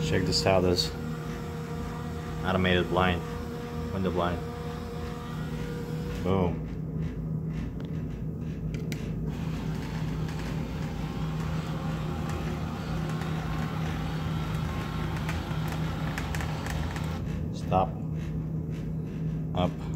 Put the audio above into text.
Check this out, this automated blind, window blind. Boom. Stop. Up.